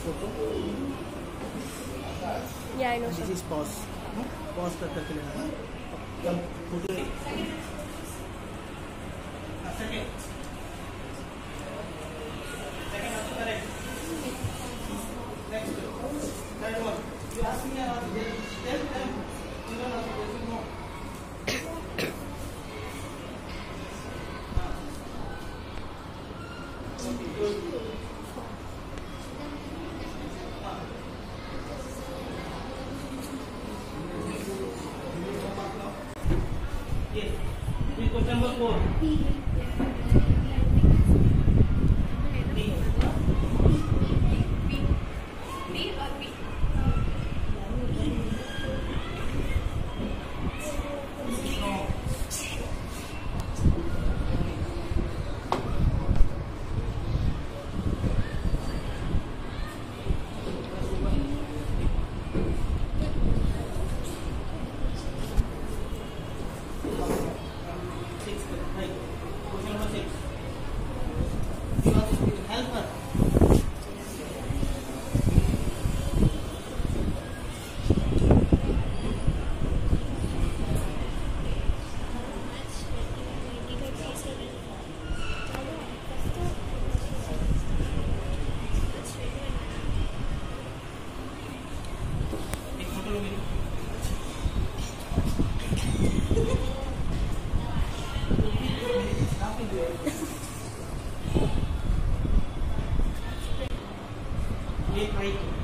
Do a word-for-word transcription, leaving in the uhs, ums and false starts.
photo. Yeah, I know. This Sir. is pause. Pause कर करके लेना है. Come photo. Second. Second also correct. Next. Third one. You ask me about this. Tell them. You don't know. This is no. Yes. Question number four. Eight, right.